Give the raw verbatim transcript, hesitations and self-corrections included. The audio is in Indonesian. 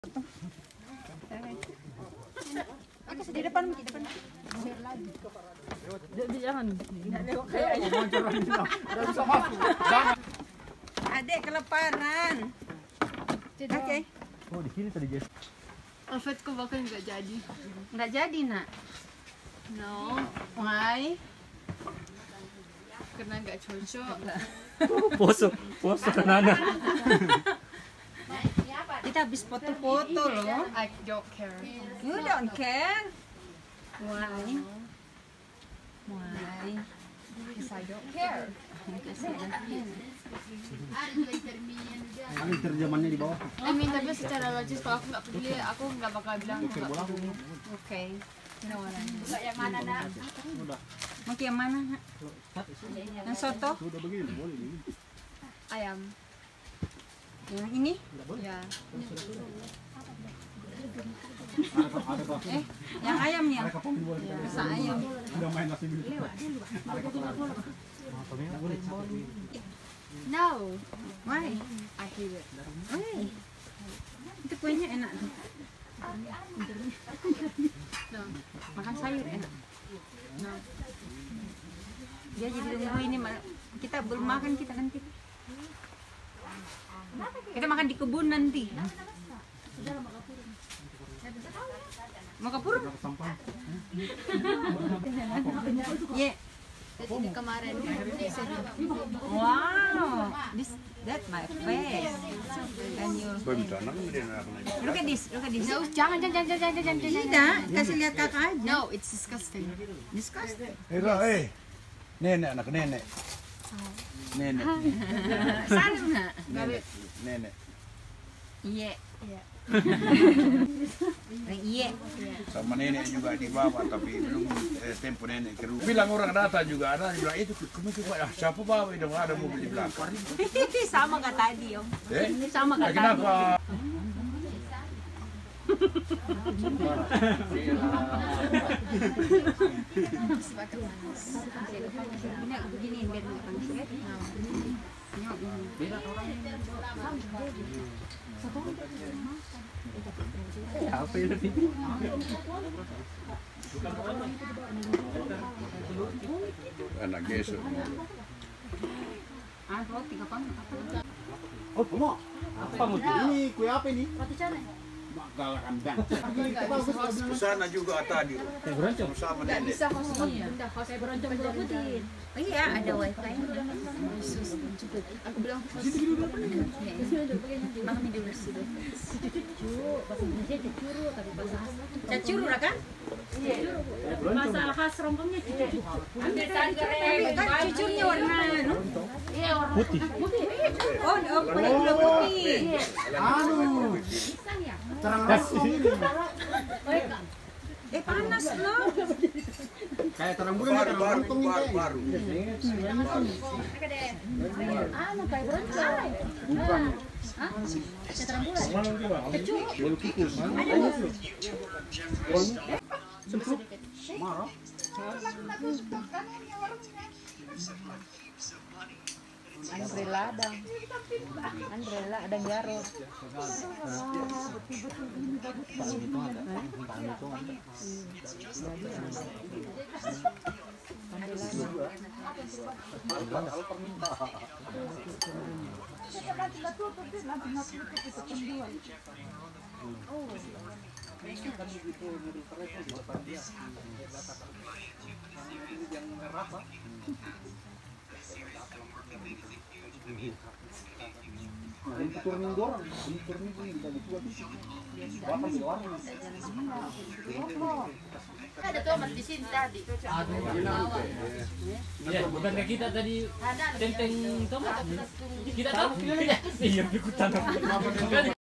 Oke, di depan, di depan. Jangan. Adik kelaparan. Oke. Oh, di sini tadi, Jess. Outfitku bahkan nggak jadi. Nggak jadi, Nak. No. Why? Karena nggak cocok. Poso, poso Nana. Kita habis foto-foto loh. I don't care. You don't care? Why? Why? Because I don't care. Ini terjemahannya di bawah. I mean, tapi secara logis kalau aku nggak peduli, aku nggak bakal bilang aku nggak peduli. Oke. You know what I mean? Yang mana, Nak? Mau yang mana, Nak? Yang soto? Sudah begini, boleh ini. Ayam. Yang ini? Ya. Eh, yang ayam ya? Mereka pun boleh. Rasa ayam. Udah main nasi dulu. No. Why? I hate it. Why? Itu kuenya enak tuh. No. Makan sayur enak. No. Dia jadi tunggu ini, kita belum makan kita nanti. Kita makan di kebun nanti. Mau ke Puruk? Iya. Ini kemarin. Wow, this that my face. Can you look at this? Look at this. No, jangan, jangan, jangan, jangan, jangan, jangan. Tidak, kasih lihat kakak aja. No, it's disgusting. Disgusting. Ira, eh. Nenek, anak nenek. Nenek. Salim nak. Nenek. Nenek. Iya. Iya. Iya. Sama nenek juga di bawah, tapi belum eh, tempo nenek ke rumah. Bilang orang datang juga ada, bilang itu kamu juga ah, siapa bawa itu ada mobil di belakang. Sama kak tadi om. Eh? Sama Nah, kak tadi. kenapa? Ini begini biar nggak panas ya. Apa ini? Anak gesek. Ah, roti kapan? Oh, kamu. Apa mau ini? Kue apa ini? Roti canai. Magal kandang. Ke sana juga tadi. Saya berancam. Sama Nggak nenek. bisa host pindah host saya beroncong berobutin. Oh iya, ada wifi. Aku bilang host. Makan di dulu sih. Cacuru lah kan? Masa khas rompongnya cucu. Ambil Tapi kan cucurnya warna anu. Iya, warna Putih. Oh, oh, pakai gula putih. Anu. Terang langsung ini. Eh panas loh. Kayak terang bulan ya, terang Baru, lontong baru, ini. baru. anu kayak beroncong. Bukan. Terang bulan. Mana juga? Bolu kukus. Marah. Andrela ada. Andrela ada Garo. Nah, ini turunin dorong. Ini turunin ini kita dibuat. Bakal di warna. Ada tomat di sini tadi. Iya, bukan kayak kita tadi tenteng tomat. Kita tahu. Iya, ikutan.